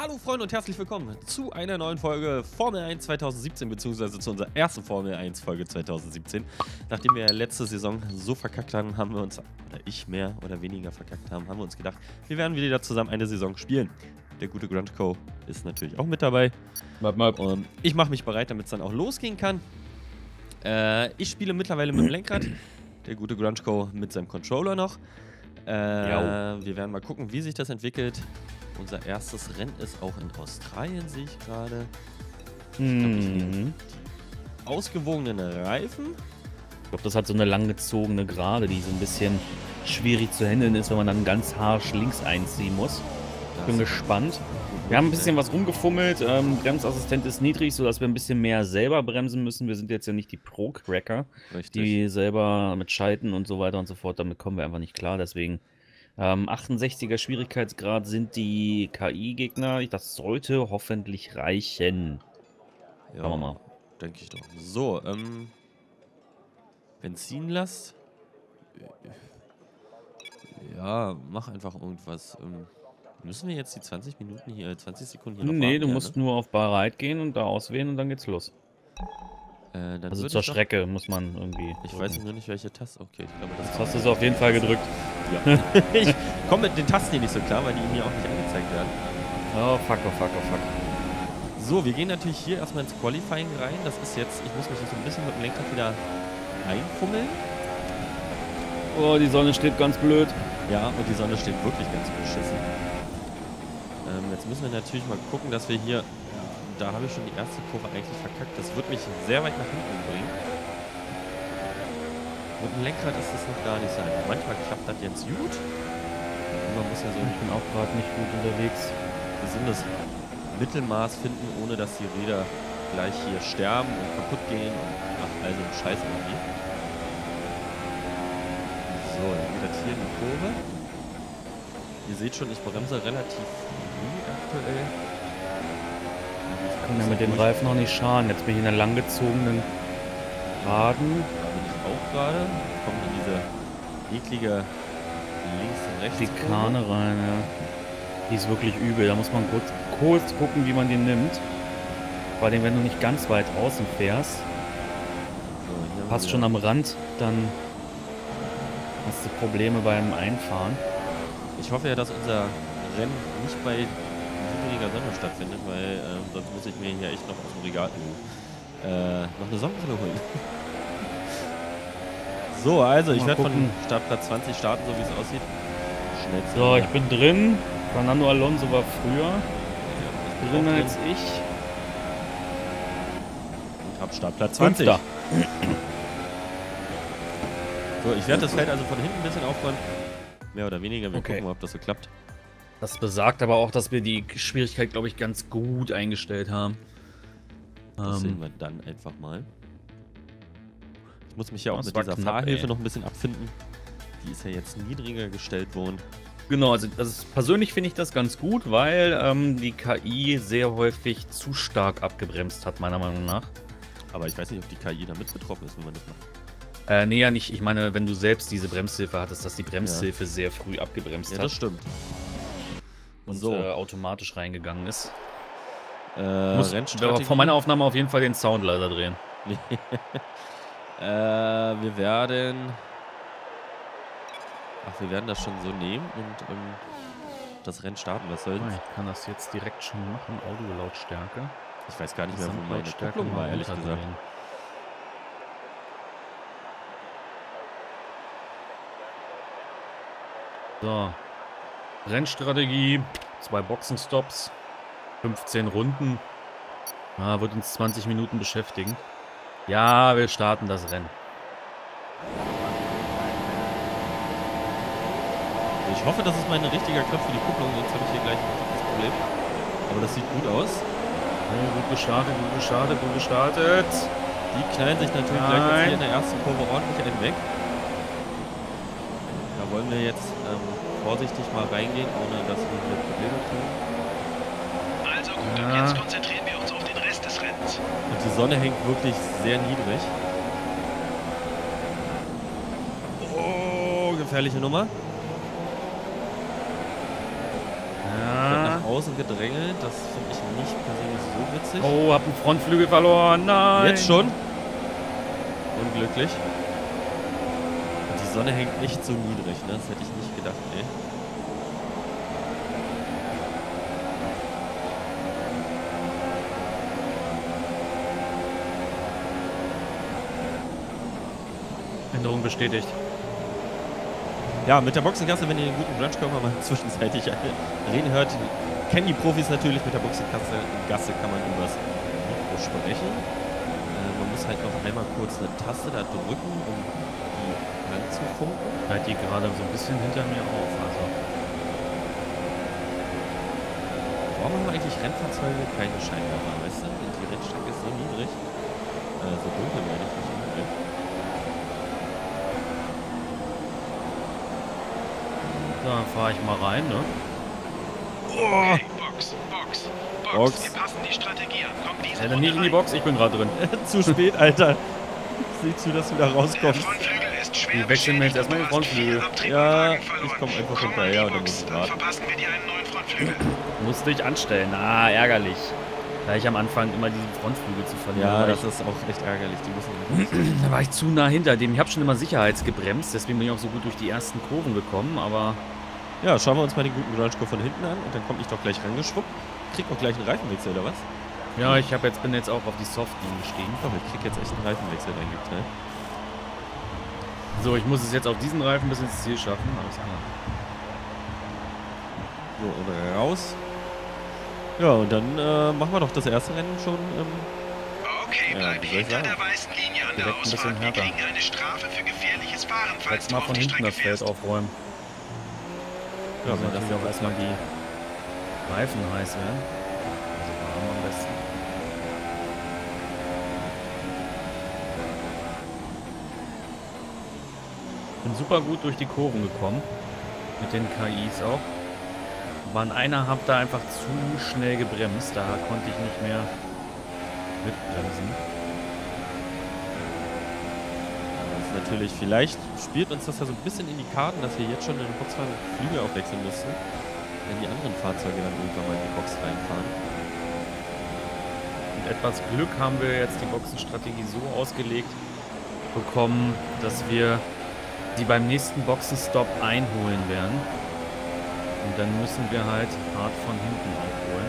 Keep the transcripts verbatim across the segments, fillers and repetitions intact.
Hallo Freunde und herzlich willkommen zu einer neuen Folge Formel eins zweitausendsiebzehn, beziehungsweise zu unserer ersten Formel eins Folge zweitausendsiebzehn. Nachdem wir letzte Saison so verkackt haben, haben wir uns, oder ich mehr oder weniger verkackt haben, haben wir uns gedacht, wir werden wieder zusammen eine Saison spielen. Der gute Grunchco ist natürlich auch mit dabei. Map, map. Und ich mache mich bereit, damit es dann auch losgehen kann. Äh, ich spiele mittlerweile mit dem Lenkrad, der gute Grunchco mit seinem Controller noch. Äh, wir werden mal gucken, wie sich das entwickelt. Unser erstes Rennen ist auch in Australien, sehe ich gerade. Mhm. Die ausgewogenen Reifen. Ich glaube, das hat so eine langgezogene Gerade, die so ein bisschen schwierig zu handeln ist, wenn man dann ganz harsch links einziehen muss. Ich bin gespannt. Wir haben ein bisschen was rumgefummelt. Ähm, Bremsassistent ist niedrig, sodass wir ein bisschen mehr selber bremsen müssen. Wir sind jetzt ja nicht die Pro-Cracker, die selber mit Schalten und so weiter und so fort. Damit kommen wir einfach nicht klar. Deswegen ähm, achtundsechziger Schwierigkeitsgrad sind die K I-Gegner. Das sollte hoffentlich reichen. Ja, schauen wir mal. Denke ich doch. So, ähm, Benzinlast. Ja, mach einfach irgendwas. Ähm, müssen wir jetzt die zwanzig Minuten hier, zwanzig Sekunden hier noch Nee, warten? du Ja, musst ne? nur auf bereit gehen und da auswählen und dann geht's los. Äh, dann Also würde zur ich doch- Strecke muss man irgendwie. Ich drücken. weiß nur nicht, welche Taste. Okay, ich glaube, das Jetzt hast du es auf jeden Fall gedrückt. Ja. Ich komme mit den Tasten hier nicht so klar, weil die mir auch nicht angezeigt werden. Oh, fuck, oh, fuck, oh, fuck. So, wir gehen natürlich hier erstmal ins Qualifying rein. Das ist jetzt, ich muss mich jetzt so ein bisschen mit dem Lenkrad wieder einfummeln. Oh, die Sonne steht ganz blöd. Ja, und die Sonne steht wirklich ganz beschissen. Ähm, jetzt müssen wir natürlich mal gucken, dass wir hier, da habe ich schon die erste Kurve eigentlich verkackt. Das wird mich sehr weit nach hinten bringen. Mit dem Lenkrad ist das noch gar nicht so einfach. Manchmal klappt das jetzt gut. Und man muss ja so Ich bin auch gerade nicht gut unterwegs. gesundes Mittelmaß finden, ohne dass die Räder gleich hier sterben und kaputt gehen und ach, also ein Scheiß irgendwie. So, dann geht das hier in die Kurve. Ihr seht schon, ich bremse relativ früh aktuell. Kann ja mit den Reifen noch nicht schaden. Jetzt bin ich in einer langgezogenen Geraden. Da bin ich auch gerade. Kommt in diese eklige links und rechts Die Kahne rein, ja. Die ist wirklich übel. Da muss man kurz, kurz gucken, wie man die nimmt. Vor allem, wenn du nicht ganz weit außen fährst, So, hier haben fast wir schon am Rand, dann hast du Probleme beim Einfahren. Ich hoffe ja, dass unser Rennen nicht bei niedriger Sonne stattfindet, weil äh, sonst muss ich mir hier echt noch aus dem Regal äh, noch eine Sonnenbrille holen. So, also ich Mal werde von gucken. Startplatz zwanzig starten, so wie es aussieht. Schnellste. So, ich bin drin. Fernando Alonso war früher. ich bin Drin auch drin als ich. und hab Startplatz zwanzig. Fünfter. So, ich werde das Feld also von hinten ein bisschen aufräumen. Mehr oder weniger. Wir Okay. gucken mal, ob das so klappt. Das besagt aber auch, dass wir die Schwierigkeit, glaube ich, ganz gut eingestellt haben. Das sehen Ähm, wir dann einfach mal. Ich muss mich ja auch Das mit war dieser knapp, Fahrhilfe ey. noch ein bisschen abfinden. Die ist ja jetzt niedriger gestellt worden. genau, also das ist, persönlich finde ich das ganz gut, weil ähm, die K I sehr häufig zu stark abgebremst hat, meiner Meinung nach. Aber ich weiß nicht, ob die K I da mit betroffen ist, wenn man das macht. Äh, nee, ja nicht. Ich meine, wenn du selbst diese Bremshilfe hattest, dass die Bremshilfe sehr früh abgebremst Ja, hat das stimmt. und so. äh, automatisch reingegangen ist. Äh, Muss Rennstrategie. von meiner Aufnahme auf jeden Fall den Sound leiser drehen. äh, wir werden... Ach, wir werden das schon so nehmen und ähm, das Rennen starten. Was soll's? Ah, ich kann das jetzt direkt schon machen. Audio-Lautstärke. Ich weiß gar nicht mehr, wo meine Gesamtlautstärke Kupplung war, mal ehrlich gesagt. runterdrehen. So. Rennstrategie. Zwei Boxenstops. fünfzehn Runden. Ah, wird uns zwanzig Minuten beschäftigen. Ja, wir starten das Rennen. Ich hoffe, das ist mein richtiger Knopf für die Kupplung, sonst habe ich hier gleich ein das Problem. Aber das sieht gut aus. Ja, gut gestartet, gut gestartet, gut gestartet. Die knallen sich natürlich Nein. gleich jetzt hier in der ersten Kurve ordentlich einen weg. Da wollen wir jetzt ähm, vorsichtig mal reingehen, ohne dass wir hier Probleme kriegen. Also gut, Ja. und jetzt konzentrieren wir uns auf den Rest des Rennens. Und die Sonne hängt wirklich sehr niedrig. Oh, gefährliche Nummer. Ja. außen gedrängelt. Das finde ich nicht persönlich so witzig. Oh, hab einen Frontflügel verloren. Nein. Jetzt schon? Unglücklich. Und die Sonne hängt nicht so niedrig, ne? Das hätte ich nicht gedacht, ey. Änderung bestätigt. Ja, mit der Boxengasse, wenn ihr den guten Brunch mal zwischenzeitlich reden hört, kennen die Profis natürlich, mit der Boxengasse Gasse kann man übers Mikro sprechen. Äh, man muss halt noch einmal kurz eine Taste da drücken, um die anzufunken. Halt die gerade so ein bisschen hinter mir auf, also. Warum haben eigentlich Rennfahrzeuge keine Scheinwerfer, weißt du? Und die Rennstrecke ist so niedrig. Äh, so dunkel meine ich nicht niedrig. Da fahre ich mal rein, ne? Okay, Box, Box, Box. Box. Wir passen die Strategie an. Komm, diese Ja, dann Runde nicht in die rein. Box, ich bin gerade drin. Zu spät, Alter. Sieh zu, dass du da Der rauskommst. Frontflügel ist schwer Wir wechseln mir jetzt erstmal den beschädigt und Frontflügel. du hast viel Ja, Abtrieb im Wagen ich verloren. komm einfach Komm hinterher an und die dann Box, muss ich dann warten. verpassen wir dir einen neuen Frontflügel. Musste ich anstellen. Ah, ärgerlich. Gleich am Anfang immer diesen Frontflügel zu verlieren. Ja, Da war das ich- ist auch echt ärgerlich. Die müssen. Da war ich zu nah hinter dem. Ich habe schon immer sicherheitsgebremst, deswegen bin ich auch so gut durch die ersten Kurven gekommen, aber Ja, schauen wir uns mal den guten Grunge von hinten an und dann komme ich doch gleich rangeschwuppt. Krieg auch gleich einen Reifenwechsel, oder was? ja, ich hab jetzt, bin jetzt auch auf die Softline gestiegen. Ich glaube, ich krieg jetzt echt einen Reifenwechsel eingeteilt. So, ich muss es jetzt auf diesen Reifen bis ins Ziel schaffen. Alles klar. So, und raus. Ja, und dann äh, machen wir doch das erste Rennen schon. Ähm, Okay, Ja, bleib wie soll ich hinter sagen? der weißen Linie an der Direkt ein bisschen Ausfahrt. Wir härter. kriegen eine Strafe für gefährliches Fahren, falls Jetzt du mal auf von die hinten Strecke das Feld fährst. aufräumen. ja, Ja, wenn das natürlich auch erstmal die Reifen heiß werden. Also warm am besten. Bin super gut durch die Kurven gekommen. Mit den K Is auch. Aber an einer hab da einfach zu schnell gebremst. Da konnte ich nicht mehr mitbremsen. Das ist natürlich, vielleicht spielt uns das ja so ein bisschen in die Karten, dass wir jetzt schon in den Boxfahren Flügel aufwechseln müssen, wenn die anderen Fahrzeuge dann irgendwann mal in die Box reinfahren. Mit etwas Glück haben wir jetzt die Boxenstrategie so ausgelegt bekommen, dass wir die beim nächsten Boxenstopp einholen werden. Und dann müssen wir halt hart von hinten aufholen.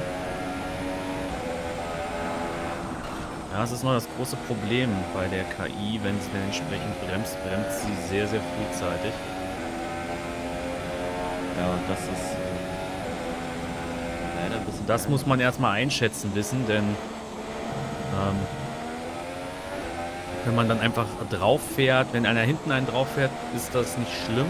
Ja, das ist noch das große Problem bei der K I. Wenn sie dann entsprechend bremst, bremst sie sehr, sehr frühzeitig. Ja, und das ist äh, leider ein bisschen. Das muss man erstmal einschätzen wissen, denn ähm, wenn man dann einfach drauf fährt, wenn einer hinten einen drauf fährt, ist das nicht schlimm.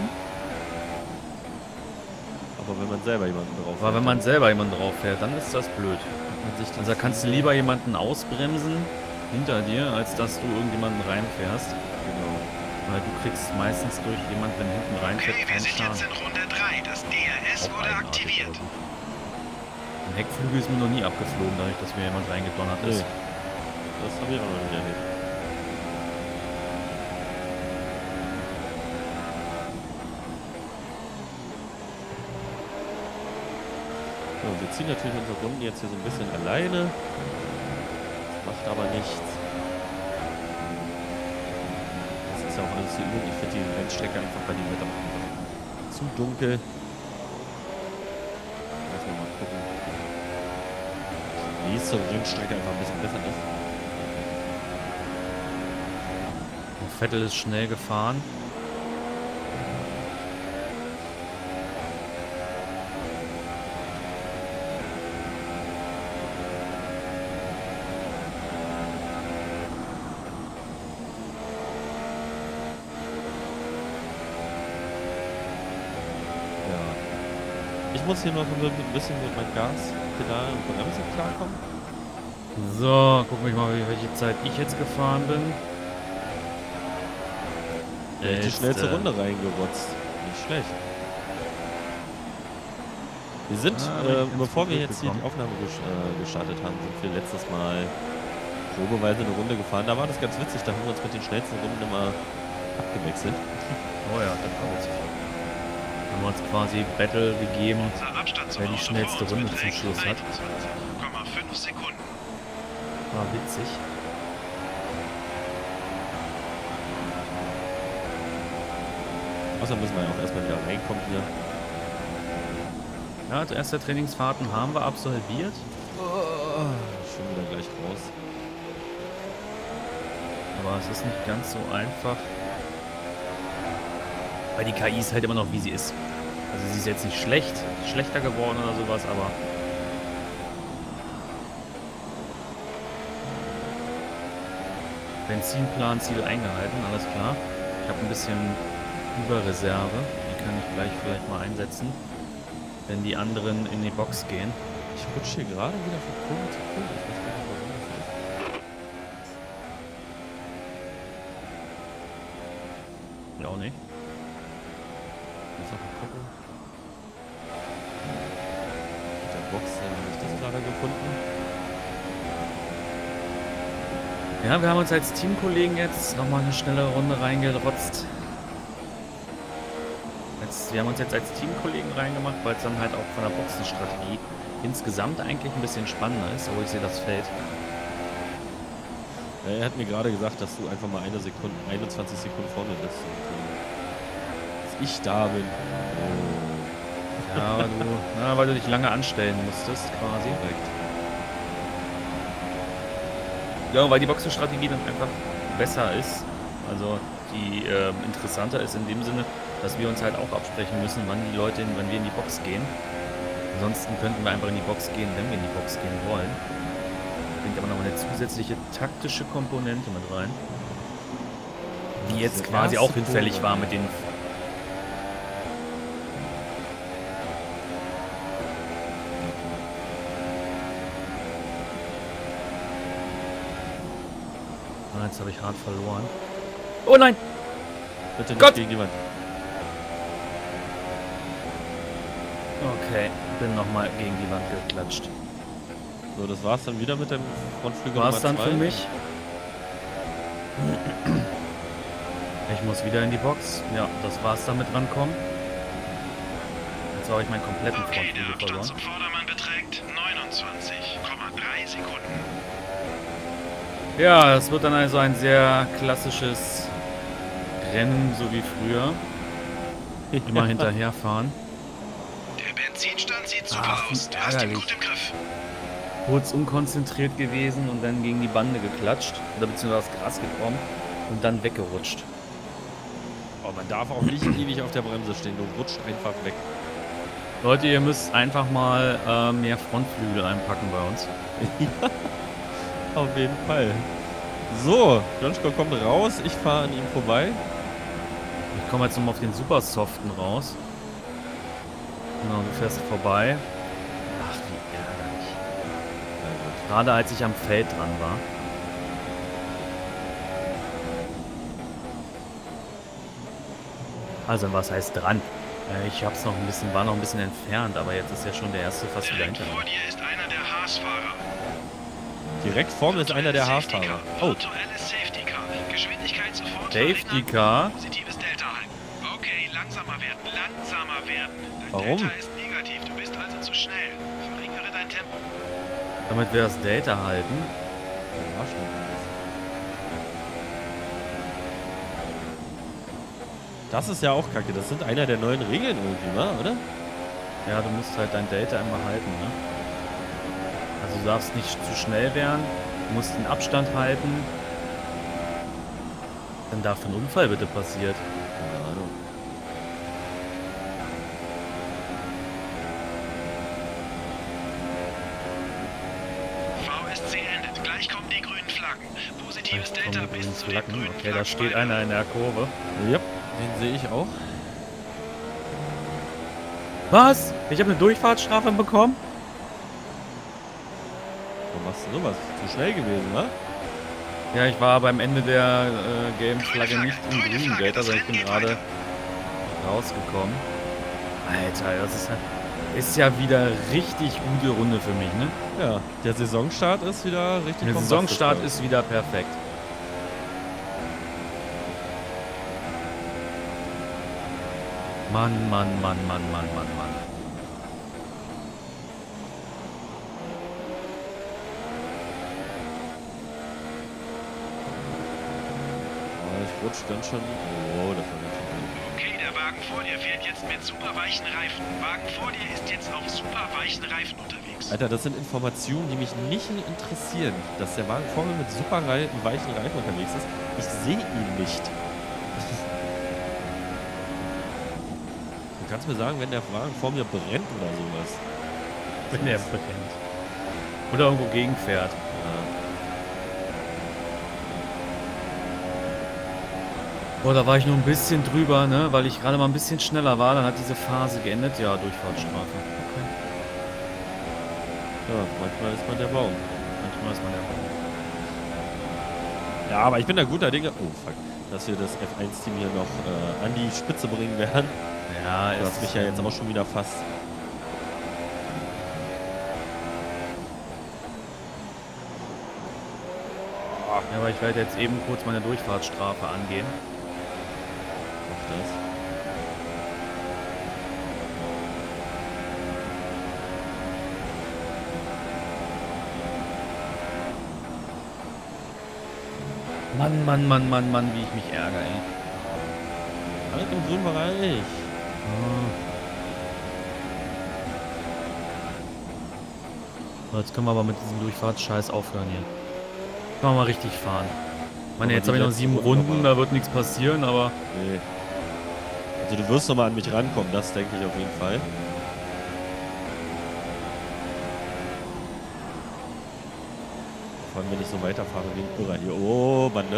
Aber wenn man selber jemanden drauf Aber wenn man selber jemanden drauf fährt, dann ist das blöd. man sich Also da kannst du lieber jemanden ausbremsen hinter dir, als dass du irgendjemanden reinfährst. Genau. Weil du kriegst meistens durch jemanden, wenn hinten reinfährt, Okay, wir keinen sind jetzt Schaden. in Runde drei. Das D R S Auch wurde eigenartig, aktiviert. aber gut. Ein Heckflügel ist mir noch nie abgeflogen, dadurch, dass mir jemand reingedonnert Nee. ist. Das habe ich auch noch nicht erlebt. So, wir ziehen natürlich unsere Runden jetzt hier so ein bisschen alleine. Das macht aber nichts. Das ist ja auch alles zur Übung. Ich finde die Rennstrecke einfach bei dem Wetter einfach zu dunkel. Lass mal mal gucken. Die nächste Rennstrecke einfach ein bisschen besser ist. Und Vettel ist schnell gefahren. Ja. Ich muss hier noch ein bisschen mit meinem Gaspedal und Bremse klarkommen. So, gucken wir mal, welche Zeit ich jetzt gefahren bin. Ja, die Jetzt, schnellste äh, Runde reingerotzt. Nicht schlecht. Wir sind, Ah, bin ich äh, ganz bevor gut wir jetzt hier die durchgekommen. Aufnahme ges äh, gestartet haben, sind wir letztes Mal probeweise eine Runde gefahren. Da war das ganz witzig, da haben wir uns mit den schnellsten Runden immer abgewechselt. Oh ja, das kommt jetzt. Haben wir uns quasi Battle gegeben, Unser Abstand zum wer die Auto schnellste vor uns Runde zum beträgt Schluss hat. einundzwanzig Komma fünf Sekunden. War witzig. Außerdem müssen wir ja auch erstmal wieder reinkommen hier. Ja, also erste Trainingsfahrten haben wir absolviert. Oh, schon wieder gleich raus. Aber es ist nicht ganz so einfach. Weil die K I ist halt immer noch wie sie ist. Also sie ist jetzt nicht schlecht, schlechter geworden oder sowas, aber Benzinplan, Ziel eingehalten, alles klar. Ich habe ein bisschen Überreserve. Die kann ich gleich vielleicht mal einsetzen, wenn die anderen in die Box gehen. Ich rutsche hier gerade wieder von Kurve zu Kurve. Ich weiß gar nicht, warum das ist. Ja, auch nicht. Muss noch mal gucken. Mit der Box äh, habe ich das gerade gefunden. Ja, wir haben uns als Teamkollegen jetzt nochmal eine schnelle Runde reingerotzt. Jetzt, wir haben uns jetzt als Teamkollegen reingemacht, weil es dann halt auch von der Boxenstrategie insgesamt eigentlich ein bisschen spannender ist. Oh, ich sehe das Feld. Ja, er hat mir gerade gesagt, dass du einfach mal eine Sekunde, einundzwanzig Sekunden vorne bist. Und, äh, dass ich da bin. Oh. Ja, weil du, na, weil du dich lange anstellen musstest, quasi. Direkt. Ja, weil die Boxenstrategie dann einfach besser ist. Also die äh, interessanter ist in dem Sinne, dass wir uns halt auch absprechen müssen, wann die Leute, in, wann wir in die Box gehen. Ansonsten könnten wir einfach in die Box gehen, wenn wir in die Box gehen wollen. Bringt aber noch eine zusätzliche taktische Komponente mit rein. Die jetzt Diese quasi erste auch hinfällig Kurve. war mit den... Ah, jetzt habe ich hart verloren. Oh nein! Bitte nicht Gott! gegen jemand. Okay, bin nochmal gegen die Wand geklatscht. So, das war's dann wieder mit dem Frontflügel War es Nummer dann zwei. für mich? Ich muss wieder in die Box. Ja, das war's dann mit rankommen. Jetzt habe ich meinen kompletten Okay, der Frontflügel Abstand verloren. zum Vordermann beträgt neunundzwanzig Komma drei Sekunden. Ja, das wird dann also ein sehr klassisches Rennen, so wie früher. Immer hinterherfahren. Der Benzinstand sieht super Ach, wie aus. Du hast ihn ärgerlich. gut im Griff. Kurz unkonzentriert gewesen und dann gegen die Bande geklatscht. Oder beziehungsweise das Gras gekommen und dann weggerutscht. Oh, man darf auch nicht ewig auf der Bremse stehen. Du rutscht einfach weg. Leute, ihr müsst einfach mal äh, mehr Frontflügel einpacken bei uns. Auf jeden Fall. So, Jonschko kommt raus. Ich fahre an ihm vorbei. Ich komme jetzt nochmal auf den Super Soften raus. Genau, du fährst vorbei. Ach, wie ärgerlich. Gerade als ich am Feld dran war. Also, was heißt dran? Äh, Ich hab's noch ein bisschen, war noch ein bisschen entfernt, aber jetzt ist ja schon der erste fast wieder Direkt hinter vor mir. dir ist einer der Haas-Fahrer. Direkt vor mir ist einer der Safety Haarfahrer. Car. Oh, Virtuelles Safety Car. Geschwindigkeit sofort Safety verringern. Car? Positives Delta halten. Okay, langsamer werden, langsamer werden. Dein Warum? Delta ist negativ, du bist also zu schnell. Verringere dein Tempo. Damit wir das Delta halten. das ist ja auch kacke. Das sind einer der neuen Regeln irgendwie, ne? Oder? Ja, du musst halt dein Delta immer halten, ne? Also du darfst nicht zu schnell werden, du musst den Abstand halten. Dann darf ein Unfall bitte passiert. Keine Ahnung. V S C endet. Gleich kommen die grünen Flaggen. Positives Vielleicht kommen Delta die grünen bis zu den Flaggen. grünen Okay, da Flaggen steht weiter. einer in der Kurve. Ja, den sehe ich auch. Was? Ich habe eine Durchfahrtsstrafe bekommen? Warum machst du sowas? Zu schnell gewesen, ne? Ja, ich war beim Ende der äh, gelben Grüne Flagge nicht im grüne grünen Flagge, Geld, das also ich Rennen bin geht gerade weiter. rausgekommen. Alter, das ist, ist ja wieder richtig gute Runde für mich, ne? Ja, der Saisonstart ist wieder richtig Der bombastisch, Saisonstart glaub ich. ist wieder perfekt. Mann, Mann, Mann, Mann, Mann, Mann, Mann. Oh, ich rutsch ganz schön. Oh, das war ganz schön. Okay, der Wagen vor dir fährt jetzt mit super weichen Reifen. Wagen vor dir ist jetzt auf super weichen Reifen unterwegs. Alter, das sind Informationen, die mich nicht interessieren. Dass der Wagen vor mir mit super rei weichen Reifen unterwegs ist. Ich sehe ihn nicht. Du kannst mir sagen, wenn der Wagen vor mir brennt oder sowas. Wenn der brennt. Oder irgendwo gegenfährt. Ja. Boah, da war ich nur ein bisschen drüber, ne? Weil ich gerade mal ein bisschen schneller war. Dann hat diese Phase geendet. Ja, Durchfahrtsstrafe. Okay. Ja, manchmal ist man der Baum. Manchmal ist man der Baum. Ja, aber ich bin da guter Dinge. Oh, fuck. Dass wir das F eins Team hier noch äh, an die Spitze bringen werden. Ja, Du es hast mich ja jetzt auch schon wieder fast. Ja, aber ich werde jetzt eben kurz meine Durchfahrtsstrafe angehen. Mach das. Mann, Mann, Mann, Mann, Mann, wie ich mich ärgere, ey. Halt im grünen Bereich. So, jetzt können wir aber mit diesem Durchfahrtsscheiß aufhören hier. Können wir mal richtig fahren. Ich meine, Aber jetzt die habe ich noch letzten sieben Runden Runden, aber- da wird nichts passieren, aber... Nee. Also du wirst noch mal an mich rankommen, das denke ich auf jeden Fall. Vor allem, wenn ich so weiterfahre wie ein Irrer hier. Oh, Bande.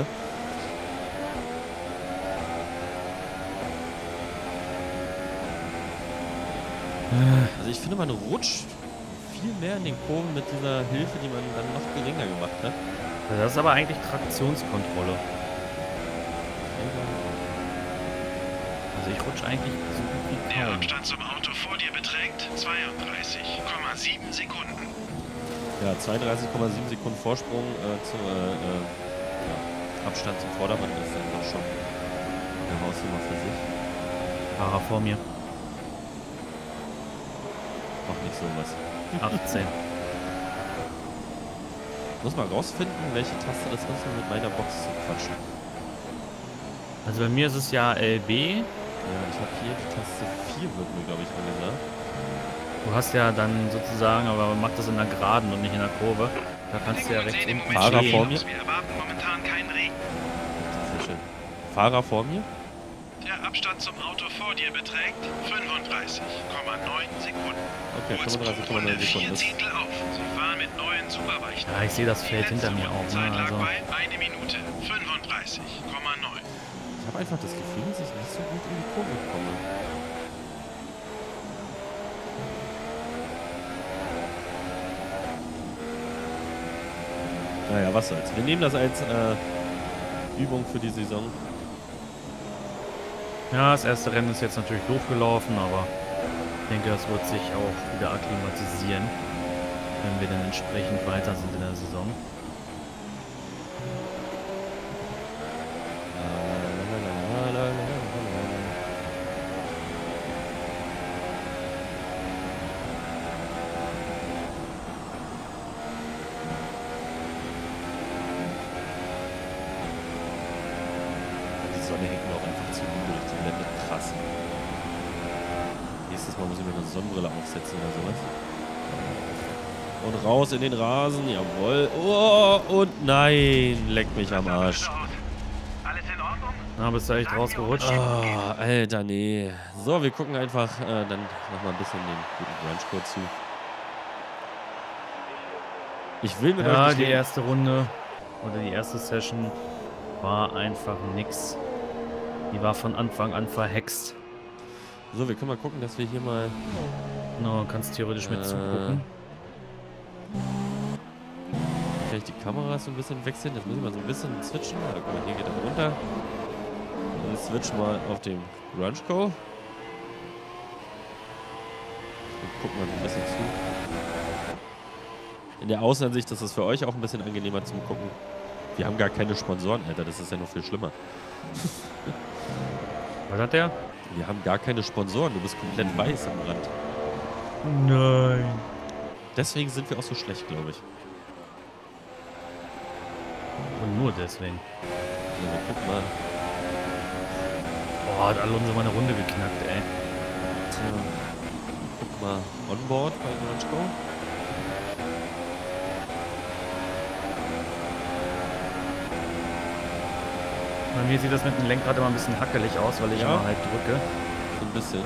Also ich finde, man rutscht viel mehr in den Kurven mit dieser Hilfe, die man dann noch geringer gemacht hat. Das ist aber eigentlich Traktionskontrolle. Also ich rutsche eigentlich so gut wie Der kaum. Abstand zum Auto vor dir beträgt zweiunddreißig Komma sieben Sekunden. Ja, zweiunddreißig Komma sieben Sekunden Vorsprung äh, zum äh, äh, ja, Abstand zum Vordermann ist dann doch schon eine Hausnummer für sich. Fahrer vor mir. Mach nicht sowas. achtzehn. Muss mal rausfinden, welche Taste das ist, um mit meiner Box zu quatschen. Also bei mir ist es ja L B. Ja, ich habe hier die Taste vier, wird mir, glaube ich, angesagt. Du hast ja dann sozusagen, aber man macht das in der Geraden und nicht in der Kurve. Da kannst du ja rechts unten Fahrer stehen. vor mir. Wir erwarten momentan keinen Regen. Sehr schön. Fahrer vor mir. Der Abstand zum Auto vor dir beträgt fünfunddreißig Komma neun Sekunden. Okay, fünfunddreißig Komma neun Sekunden. Vier Das Zehntel auf. Sie fahren mit neuen Superweichen. Ja, ich sehe das Feld hinter mir auch. Zeit Ne? lag Also, bei eine Minute fünfunddreißig Komma neun. ich habe einfach das Gefühl, dass ich nicht so gut in die Kurve komme. Naja, was soll's. Wir nehmen das als äh, Übung für die Saison. ja, das erste Rennen ist jetzt natürlich doof gelaufen, aber ich denke, das wird sich auch wieder akklimatisieren, wenn wir dann entsprechend weiter sind in der Saison. Die Sonne hängt mir auch einfach zu übel. Die blendet krass. Nächstes Mal muss ich mir eine Sonnenbrille aufsetzen oder sowas. Und raus in den Rasen, jawohl. Oh, und nein, leck mich am Arsch. Alles in Ordnung? Na, bist du echt rausgerutscht? Ah, Alter, nee. So, wir gucken einfach äh, dann nochmal ein bisschen den guten Brunchcode zu. Ich will mit euch Ja, nicht die reden. erste Runde oder die erste Session war einfach nix. Die war von Anfang an verhext. So, wir können mal gucken, dass wir hier mal... No, kannst theoretisch mit Äh. zugucken. Kann ich die Kamera so ein bisschen wechseln? Das muss ich mal so ein bisschen switchen. Ja, guck mal, hier geht er runter. Dann switch mal auf den Brunchco. Und gucken mal so ein bisschen zu. In der Außenansicht ist das für euch auch ein bisschen angenehmer zum Gucken. Wir haben gar keine Sponsoren, Alter. Das ist ja noch viel schlimmer. Was hat der? Wir haben gar keine Sponsoren, du bist komplett weiß am Rand. Nein. Deswegen sind wir auch so schlecht, glaube ich. Und nur deswegen. Also, guck mal. Boah, hat Alonso mal eine Runde geknackt, ey. Tja, guck mal. Onboard bei Ranchko. Bei mir sieht das mit dem Lenkrad immer ein bisschen hackelig aus, weil ich Ja. immer halt drücke. So ein bisschen.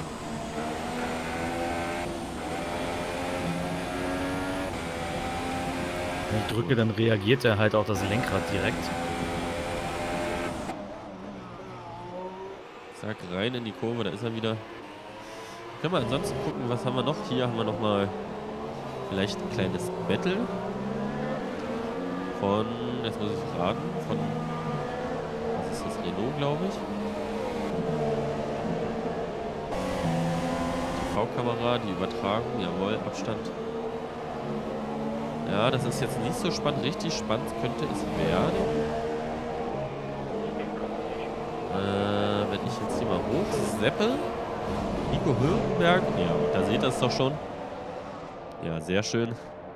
Wenn ich drücke, dann reagiert er halt auch das Lenkrad direkt. Zack, rein in die Kurve, da ist er wieder. Können wir ansonsten gucken, was haben wir noch? Hier haben wir noch mal vielleicht ein kleines Battle. Von, jetzt muss ich raten, von, was ist das, Renault, glaube ich. Die V-Kamera, die Übertragung, jawohl, Abstand. Ja, das ist jetzt nicht so spannend. Richtig spannend könnte es werden. Äh, wenn ich jetzt hier mal hochseppe. Nico Hülkenberg. Ja, da seht ihr es doch schon. Ja, sehr schön.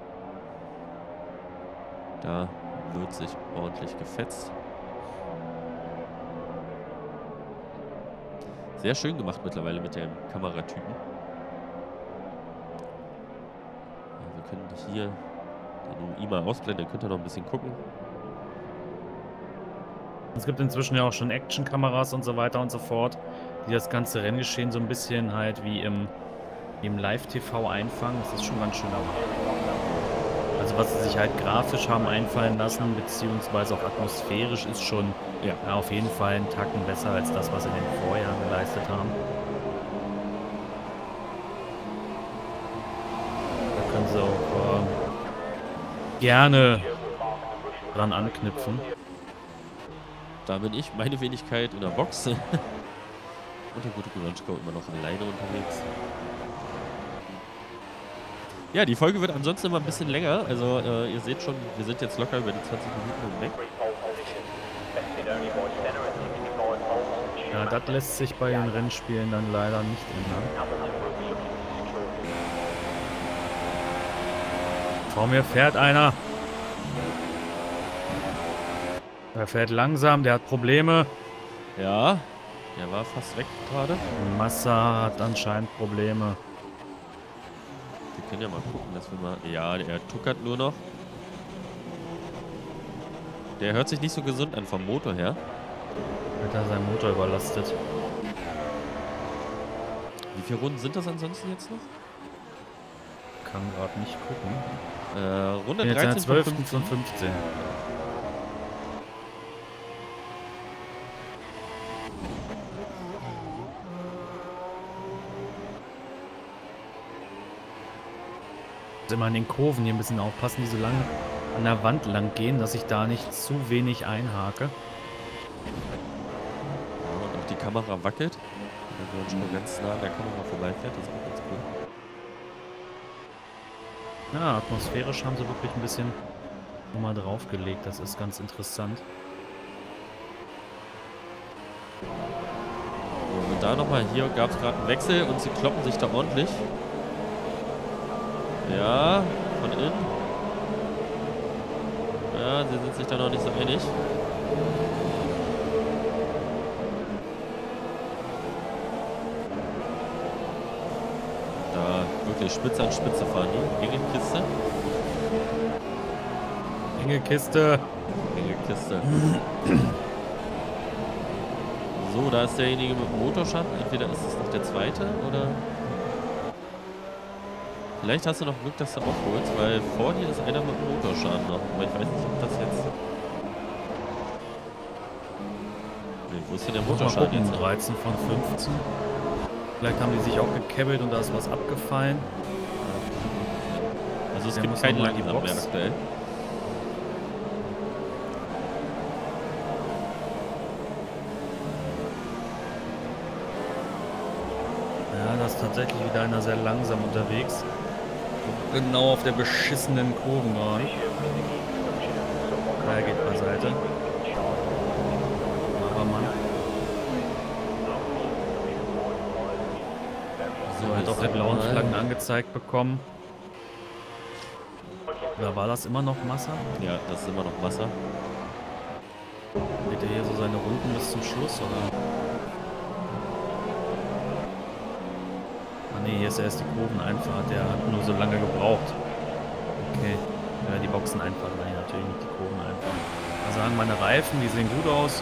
Da wird sich ordentlich gefetzt. Sehr schön gemacht mittlerweile mit dem Kameratypen. Ja, wir können hier den U I mal ausblenden, dann könnt ihr noch ein bisschen gucken. Es gibt inzwischen ja auch schon Action-Kameras und so weiter und so fort, die das ganze Renngeschehen so ein bisschen halt wie im, im Live-T V einfangen. Das ist schon ganz schön. Also was sie sich halt grafisch haben einfallen lassen, beziehungsweise auch atmosphärisch, ist schon Ja. ja, auf jeden Fall einen Tacken besser als das, was sie in den Vorjahren geleistet haben. Da können sie auch äh, gerne dran anknüpfen. Da bin ich, meine Wenigkeit in der Box. Und der gute Gulanschko immer noch alleine unterwegs. Ja, die Folge wird ansonsten immer ein bisschen länger. Also äh, ihr seht schon, wir sind jetzt locker über die zwanzig Minuten hinweg. Ja, das lässt sich bei den Rennspielen dann leider nicht ändern. Vor mir fährt einer. Er fährt langsam, der hat Probleme. Ja, der war fast weg gerade. Massa hat anscheinend Probleme. Wir können ja mal gucken, dass wir mal... Ja, der tuckert nur noch. Der hört sich nicht so gesund an vom Motor her. Wird da sein Motor überlastet. Wie viele Runden sind das ansonsten jetzt noch? Kann gerade nicht gucken. Äh, Runde Bin jetzt in der dreizehn von zwölften fünfzehn. von fünfzehn. Immer in den Kurven hier ein bisschen aufpassen, die so lange an der Wand lang gehen, dass ich da nicht zu wenig einhake. Ja, und auch die Kamera wackelt. Wenn man schon ganz nah an der Kamera vorbeifährt, das ist auch ganz cool. Ja, atmosphärisch haben sie wirklich ein bisschen mal draufgelegt. Das ist ganz interessant. Und da nochmal, hier gab es gerade einen Wechsel und sie kloppen sich da ordentlich. Ja, von innen. Ja, sie sind sich da noch nicht so einig. Da wirklich Spitze an Spitze fahren die. Enge Kiste. Enge Kiste. Enge Kiste. So, da ist derjenige mit dem Motorschaden. Entweder ist es noch der zweite oder... Vielleicht hast du noch Glück, dass du aufholst, weil vor dir ist einer mit dem Motorschaden noch. Aber ich weiß nicht, ob das jetzt... Nee, wo ist denn der Muss mal Motorschaden gucken, jetzt? dreizehn von fünfzehn. Vielleicht haben die sich auch gekebbelt und da ist was abgefallen. Also es Der gibt muss keinen noch mal in die Langsam mehr Box. aktuell. Ja, da ist tatsächlich wieder einer sehr langsam unterwegs. Genau auf der beschissenen Kurvenbahn. Er geht beiseite. Aber Mann. So, hat auch die blauen Flaggen angezeigt bekommen. Oder war das immer noch Massa? Ja, das ist immer noch Massa. Geht er hier so seine Runden bis zum Schluss, oder? Ah ne, hier ist erst die Kurveneinfahrt, der hat nur so lange gebraucht. Okay. Ja, die Boxen einfach, nein, natürlich nicht die Kurven einfach. Also sagen meine Reifen, die sehen gut aus.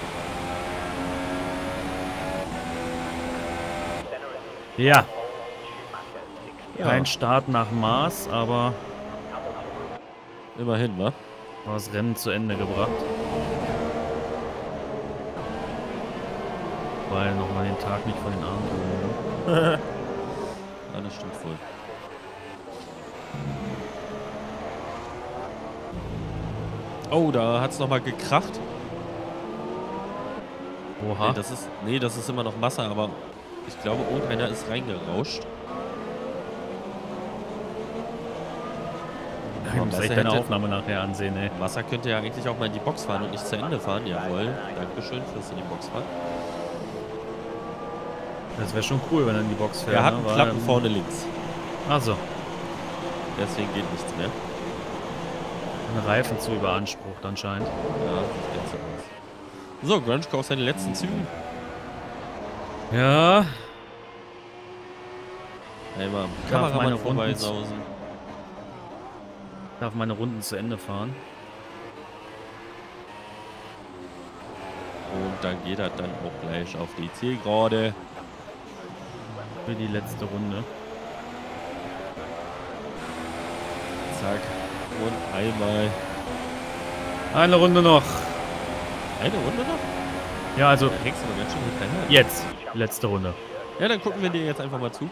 Ja. Ja. Kein Start nach Maß, aber Immerhin, wa? das Rennen zu Ende gebracht. Weil nochmal den Tag nicht von den Armen tun. Ne? Ja, das stimmt voll. Oh, da hat es nochmal gekracht. Oha. Nee das, ist, nee, das ist immer noch Masse, aber ich glaube, irgendeiner ist reingerauscht. Ich Aber muss Wasser echt deine hätte- Aufnahme nachher ansehen, ey. Wasser könnte ja eigentlich auch mal in die Box fahren und nicht zu Ende fahren. Jawohl, Dankeschön fürs in die Box fahren. Das wäre schon cool, wenn er in die Box fährt. Er hat ne? einen Weil, Klappen ähm, vorne links. Achso, Deswegen geht nichts mehr. ein Reifen zu überansprucht anscheinend. Ja, sieht jetzt so aus. So, Grunge auf seine letzten Zügen. Ja, Einmal am Darf meine Kameramann Runden- vorbeisausen. darf meine Runden zu Ende fahren. Und dann geht er dann auch gleich auf die Zielgerade. Für die letzte Runde. Zack. Und einmal. Eine Runde noch. Eine Runde noch? Ja, also Da hängst du aber ganz schön hinterher. jetzt. Letzte Runde. Ja, dann gucken wir dir jetzt einfach mal zu.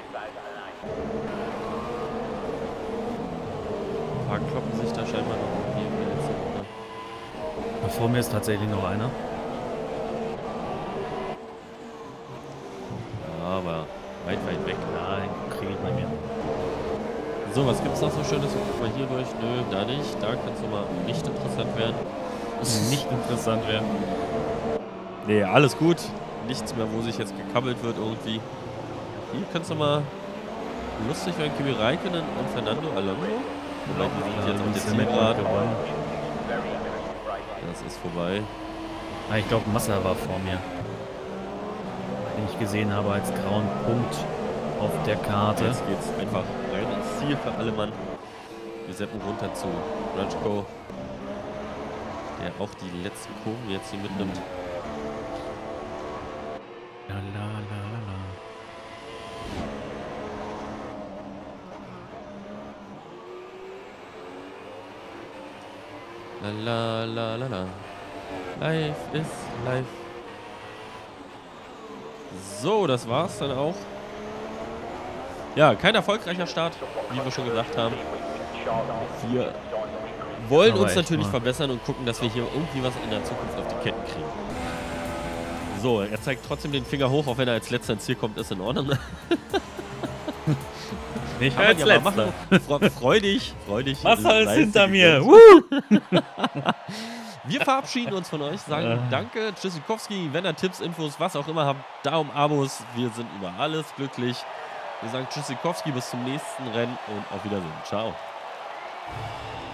Ein paar kloppen sich da scheinbar noch irgendwie in der letzten Runde. Da vor mir ist tatsächlich noch einer. Aber weit, weit weg. Ja, den kriege ich bei mir. So, was gibt's noch so Schönes? Guck mal hier durch. Nö, da nicht. Da kannst du mal nicht interessant werden. Nicht interessant werden. Nee, alles gut. Nichts mehr, wo sich jetzt gekabbelt wird irgendwie. Hier kannst du mal lustig werden. Kimi Räikkönen und Fernando Alonso. Wobei, die sind jetzt auf der Zielgeraden. gewonnen. Das ist vorbei. Ah, ich glaube, Massa war vor mir. Den ich gesehen habe als grauen Punkt auf der Karte. Jetzt geht's einfach rein ins Ziel für alle Mann. Wir setzen runter zu Grunge, der auch die letzten Kurven jetzt hier mitnimmt. La, la, la, la, la. La la la la la. Life is life. So, das war's dann auch. Ja, kein erfolgreicher Start, wie wir schon gesagt haben. Wir wollen Aber uns echt natürlich mal. verbessern und gucken, dass wir hier irgendwie was in der Zukunft auf die Ketten kriegen. So, er zeigt trotzdem den Finger hoch, auch wenn er als letzter ins Ziel kommt, ist in Ordnung. Ich Kann war man als ja mal letzter. machen. Freu, freu dich, freu dich. Massa ist Leiste hinter mir. gegönnt. Woo! Wir verabschieden uns von euch, sagen Äh. danke, Tschüssikowski, wenn ihr Tipps, Infos, was auch immer habt, Daumen, Abos, wir sind über alles glücklich. Wir sagen Tschüssikowski, bis zum nächsten Rennen und auf Wiedersehen. Ciao.